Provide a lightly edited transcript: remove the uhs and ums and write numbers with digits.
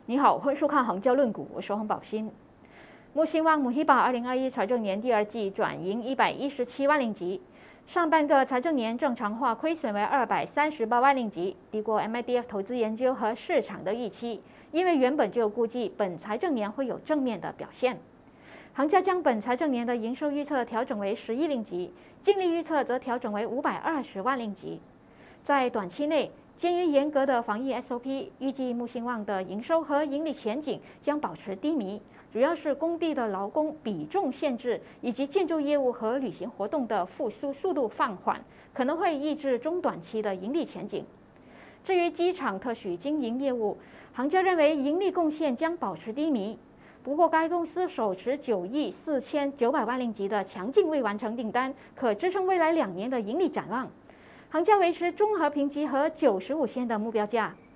你好，欢迎收看杭州论股，我是洪宝新。木星旺母希宝2021财政年第二季转盈117万令吉，上半个财政年正常化亏损为238万令吉，低过 MIDF 投资研究和市场的预期，因为原本就估计本财政年会有正面的表现。行家将本财政年的营收预测调整为10亿令吉，净利预测则调整为520万令吉。在短期内，鉴于严格的防疫 SOP， 预计木星旺的营收和盈利前景将保持低迷，主要是工地的劳工比重限制以及建筑业务和旅行活动的复苏速度放缓，可能会抑制中短期的盈利前景。至于机场特许经营业务，行家认为盈利贡献将保持低迷。不过，该公司手持9亿4900万令吉的强劲未完成订单，可支撑未来2年的盈利展望。行家维持综合评级和95仙的目标价。